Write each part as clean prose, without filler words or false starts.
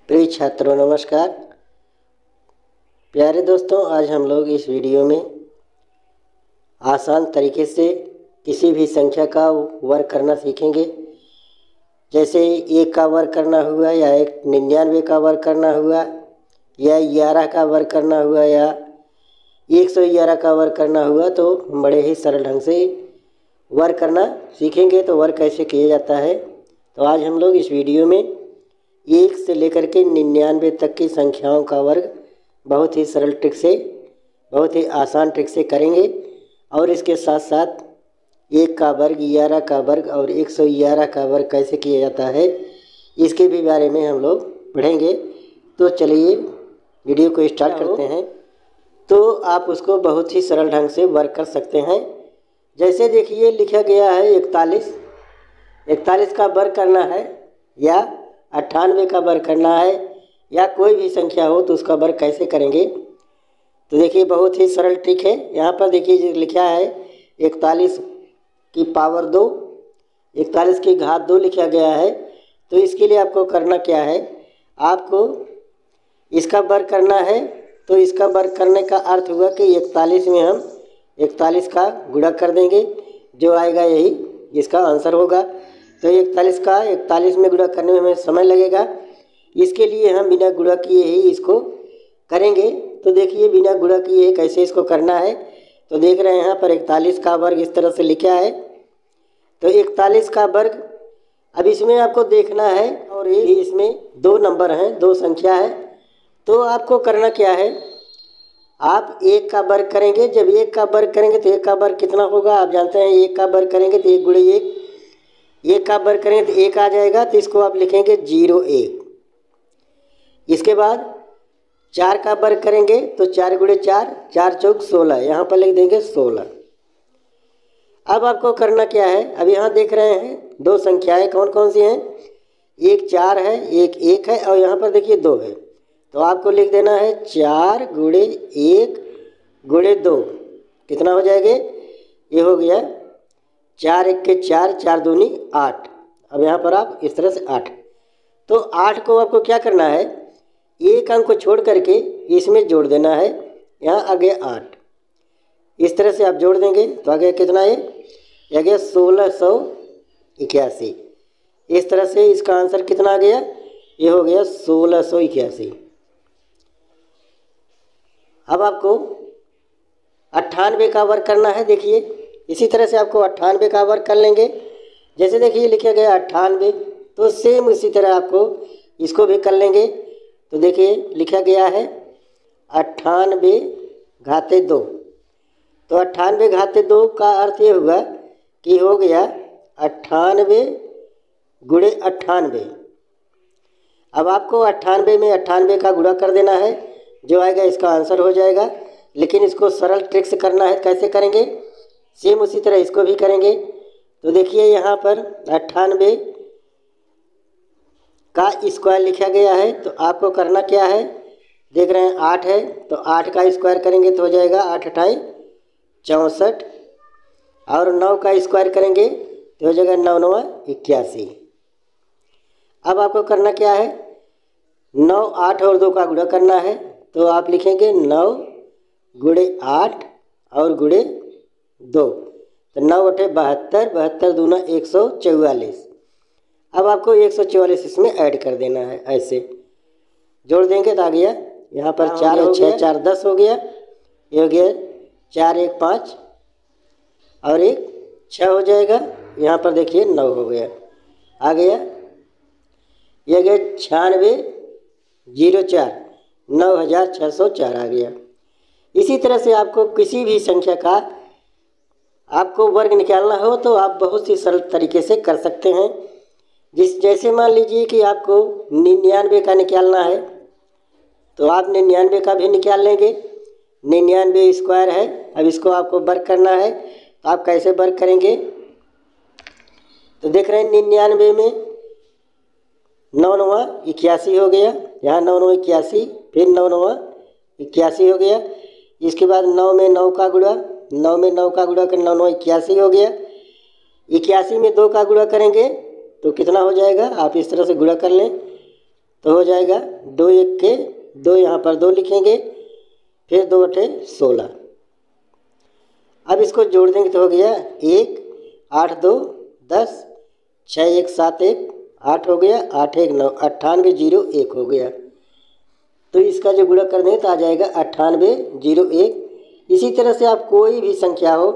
प्रिय छात्रों नमस्कार। प्यारे दोस्तों, आज हम लोग इस वीडियो में आसान तरीके से किसी भी संख्या का वर्ग करना सीखेंगे। जैसे 1 का वर्ग करना हुआ या 99 का वर्ग करना हुआ या 11 का वर्ग करना हुआ या 111 का वर्ग करना हुआ, तो बड़े ही सरल ढंग से वर्ग करना सीखेंगे। तो वर्ग कैसे किया जाता है, तो आज हम लोग इस वीडियो में 1 से लेकर के 99 तक की संख्याओं का वर्ग बहुत ही सरल ट्रिक से, बहुत ही आसान ट्रिक से करेंगे। और इसके साथ साथ 1 का वर्ग, 11 का वर्ग और 111 का वर्ग कैसे किया जाता है, इसके भी बारे में हम लोग पढ़ेंगे। तो चलिए वीडियो को स्टार्ट करते हैं। तो आप उसको बहुत ही सरल ढंग से वर्ग कर सकते हैं। जैसे देखिए लिखा गया है 41 का वर्ग करना है या 98 का वर्ग करना है या कोई भी संख्या हो तो उसका वर्ग कैसे करेंगे। तो देखिए बहुत ही सरल ट्रिक है। यहाँ पर देखिए जो लिखा है 41 की पावर 2, 41 की घात 2 लिखा गया है। तो इसके लिए आपको करना क्या है, आपको इसका वर्ग करना है। तो इसका वर्ग करने का अर्थ हुआ कि 41 में हम 41 का गुणा कर देंगे, जो आएगा यही इसका आंसर होगा। तो 41 का 41 में गुणा करने में हमें समय लगेगा, इसके लिए हम बिना गुणा किए ही इसको करेंगे। तो देखिए बिना गुणा किए कैसे इसको करना है। तो देख रहे हैं यहाँ पर 41 का वर्ग इस तरह से लिखा है। तो 41 का वर्ग अब इसमें आपको देखना है, और ये इसमें 2 नंबर हैं, 2 संख्या है। तो आपको करना क्या है, आप 1 का वर्ग करेंगे। जब 1 का वर्ग करेंगे तो 1 का वर्ग कितना होगा, आप जानते हैं 1 का वर्ग करेंगे तो 1 गुणे 1, 1 का वर्ग करेंगे तो 1 आ जाएगा। तो इसको आप लिखेंगे 01। इसके बाद 4 का वर्ग करेंगे तो 4 गुणे 4, 4 चौक 16, यहाँ पर लिख देंगे 16। अब आपको करना क्या है, अब यहाँ देख रहे हैं 2 संख्याएं कौन कौन सी हैं, एक 4 है, एक 1 है और यहाँ पर देखिए 2 है। तो आपको लिख देना है 4 गुणे 1 गुणे 2, कितना हो जाएगा, ये हो गया 4 1 के 4, 4 दूनी 8। अब यहाँ पर आप इस तरह से 8, तो 8 को आपको क्या करना है, एक अंक को छोड़ करके इसमें जोड़ देना है। यहाँ आ गया 8, इस तरह से आप जोड़ देंगे तो आ गया कितना है, ये आ गया 1681। इस तरह से इसका आंसर कितना आ गया, ये हो गया 1681। अब आपको 98 का वर्ग करना है। देखिए इसी तरह से आपको 98 का वर्ग कर लेंगे। जैसे देखिए लिखा गया 98, तो सेम इसी तरह आपको इसको भी कर लेंगे। तो देखिए लिखा गया है 98 घाते 2। तो 98 घाते 2 का अर्थ ये हुआ कि हो गया 98 गुणे 98। अब आपको 98 में 98 का गुणा कर देना है, जो आएगा इसका आंसर हो जाएगा। लेकिन इसको सरल ट्रिक से करना है, कैसे करेंगे, सेम उसी तरह इसको भी करेंगे। तो देखिए यहाँ पर 98 का स्क्वायर लिखा गया है। तो आपको करना क्या है, देख रहे हैं 8 है, तो 8 का स्क्वायर करेंगे तो हो जाएगा 8 8 64, और 9 का स्क्वायर करेंगे तो हो जाएगा 9 9 81। अब आपको करना क्या है, 9 8 और 2 का गुणा करना है। तो आप लिखेंगे 9 गुणे 8 और गुणे 2, तो 9 8 72, 72 दूना 144। अब आपको 144 इसमें ऐड कर देना है, ऐसे जोड़ देंगे तो आ गया यहाँ पर 4 और 6 4 10 हो गया, ये हो गया 4 1 5 और 1 6 हो जाएगा। यहाँ पर देखिए 9 हो गया, आ गया ये गया 9604, 9604 आ गया। इसी तरह से आपको किसी भी संख्या का आपको वर्ग निकालना हो तो आप बहुत ही सरल तरीके से कर सकते हैं। जैसे मान लीजिए कि आपको 99 का निकालना है, तो आप 99 का भी निकाल लेंगे। 99 स्क्वायर है, अब इसको आपको वर्ग करना है। तो आप कैसे वर्ग करेंगे, तो देख रहे हैं 99 में 9 9 81 हो गया, यहाँ 9 9 81, फिर 9 9 81 हो गया। इसके बाद 9 में 9 का गुणा, 9 में 9 का गुणा कर 9 9 81 हो गया। 81 में 2 का गुणा करेंगे तो कितना हो जाएगा, आप इस तरह से गुणा कर लें तो हो जाएगा 2 1 के 2, यहाँ पर 2 लिखेंगे, फिर 2 8 16। अब इसको जोड़ देंगे तो हो गया 1 8 2 10, 6 1 7 1 8 हो गया, 8 1 9, 98 0 1 हो गया। तो इसका जो गुणा कर दें तो आ जाएगा 98 0 1। इसी तरह से आप कोई भी संख्या हो,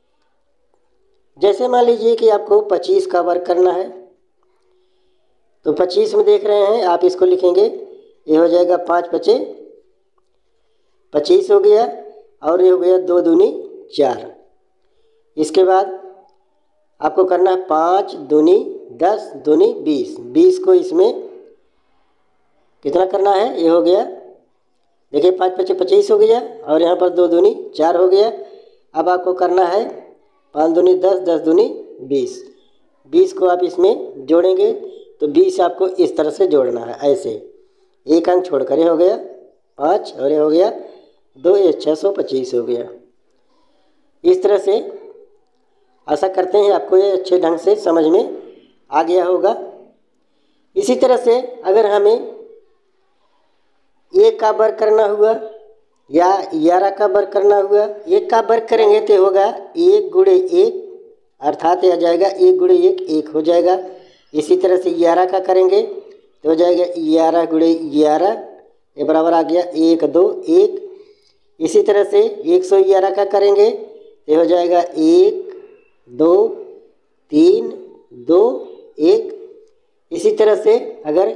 जैसे मान लीजिए कि आपको 25 का वर्ग करना है, तो 25 में देख रहे हैं आप इसको लिखेंगे, ये हो जाएगा 5 5 25 हो गया, और ये हो गया 2 दूनी 4। इसके बाद आपको करना है 5 दूनी 10 दूनी 20। 20 को इसमें कितना करना है, ये हो गया, देखिए 5 5 25 हो गया, और यहाँ पर 2 दूनी 4 हो गया। अब आपको करना है 5 दूनी 10 10 दूनी 20। 20 को आप इसमें जोड़ेंगे तो 20 आपको इस तरह से जोड़ना है, ऐसे एक अंक छोड़कर। ये हो गया 5 और ये हो गया 2, ये 625 हो गया। इस तरह से आशा करते हैं आपको ये अच्छे ढंग से समझ में आ गया होगा। इसी तरह से अगर हमें 1 का वर्ग करना हुआ या 11 का वर्ग करना हुआ, 1 का वर्ग करेंगे तो होगा 1 गुणे 1, अर्थात आ जाएगा 1 गुणे 1 1 हो जाएगा। इसी तरह से 11 का करेंगे तो हो जाएगा 11 गुणे 11, ये बराबर आ गया 1 2 1। इसी तरह से 111 का करेंगे तो हो जाएगा 1 2 3 2 1। इसी तरह से अगर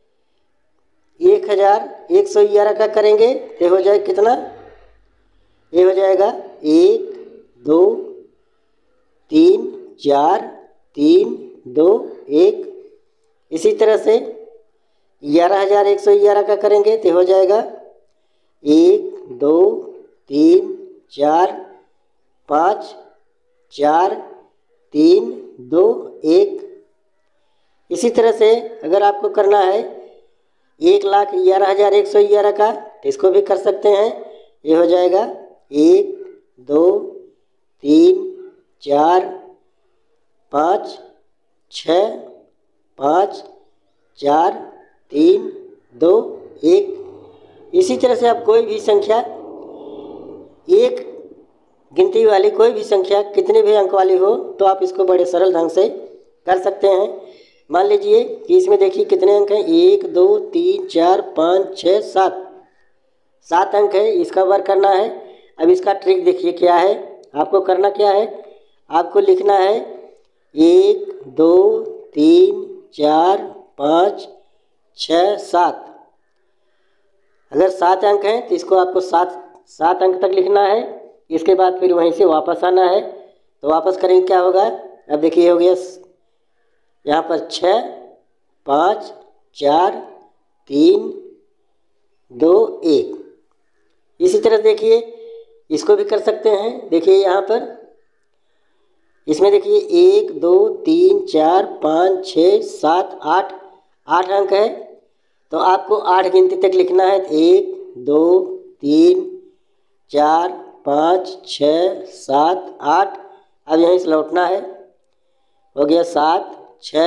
1111 का करेंगे तो हो जाएगा कितना, ये हो जाएगा 1 2 3 4 3 2 1। इसी तरह से 11111 का करेंगे तो हो जाएगा 1 2 3 4 5 4 3 2 1। इसी तरह से अगर आपको करना है 1,11,111 का, तो इसको भी कर सकते हैं। ये हो जाएगा 1 2 3 4 5 6 5 4 3 2 1। इसी तरह से आप कोई भी संख्या, एक गिनती वाली कोई भी संख्या कितने भी अंक वाली हो, तो आप इसको बड़े सरल ढंग से कर सकते हैं। मान लीजिए कि इसमें देखिए कितने अंक हैं, 1 2 3 4 5 6 7, 7 अंक है, इसका वर्ग करना है। अब इसका ट्रिक देखिए क्या है, आपको करना क्या है, आपको लिखना है 1 2 3 4 5 6 7। अगर 7 अंक हैं तो इसको आपको 7 अंक तक लिखना है। इसके बाद फिर वहीं से वापस आना है, तो वापस करेंगे क्या होगा, अब देखिए हो गया यहाँ पर 6 5 4 3 2 1। इसी तरह देखिए इसको भी कर सकते हैं। देखिए यहाँ पर इसमें देखिए 1 2 3 4 5 6 7 8, 8 अंक है, तो आपको 8 गिनती तक लिखना है। 1 2 3 4 5 6 7 8। अब यहीं से लौटना है, हो गया 7 6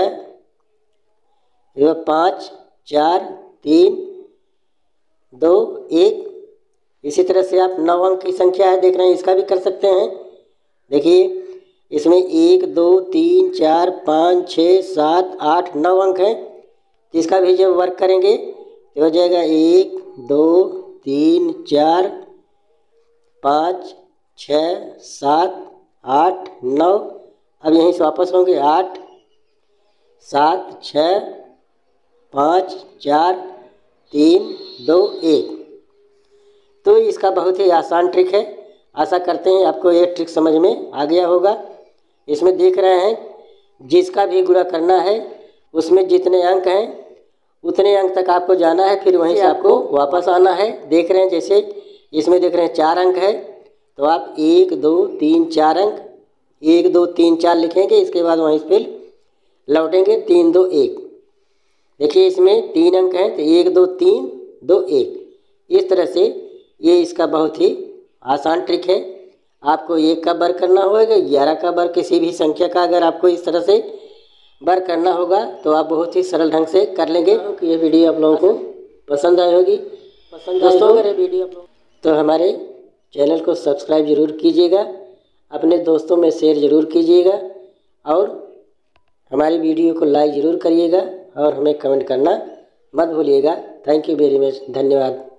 5 4 3 2 1। इसी तरह से आप 9 अंक की संख्या है, देख रहे हैं, इसका भी कर सकते हैं। देखिए इसमें 1 2 3 4 5 6 7 8 9 अंक हैं, तो इसका भी जब वर्क करेंगे तो हो जाएगा 1 2 3 4 5 6 7 8 9। अब यहीं से वापस होंगे 8 7 6 5 4 3 2 1। तो इसका बहुत ही आसान ट्रिक है। आशा करते हैं आपको ये ट्रिक समझ में आ गया होगा। इसमें देख रहे हैं जिसका भी गुणा करना है उसमें जितने अंक हैं उतने अंक तक आपको जाना है, फिर वहीं से आपको वापस आना है। देख रहे हैं जैसे इसमें देख रहे हैं 4 अंक है, तो आप 1 2 3 4 अंक 1 2 3 4 लिखेंगे। इसके बाद वहीं से फिर लौटेंगे 3 2 1। देखिए इसमें 3 अंक हैं, तो 1 2 3 2 1। इस तरह से ये इसका बहुत ही आसान ट्रिक है। आपको 1 का वर्ग करना होगा, 11 का वर्ग, किसी भी संख्या का अगर आपको इस तरह से वर्क करना होगा तो आप बहुत ही सरल ढंग से कर लेंगे। कि ये वीडियो आप लोगों को पसंद आई होगी। दोस्तों अगर ये वीडियो तो हमारे चैनल को सब्सक्राइब ज़रूर कीजिएगा, अपने दोस्तों में शेयर ज़रूर कीजिएगा और हमारी वीडियो को लाइक ज़रूर करिएगा और हमें कमेंट करना मत भूलिएगा। थैंक यू वेरी मच, धन्यवाद।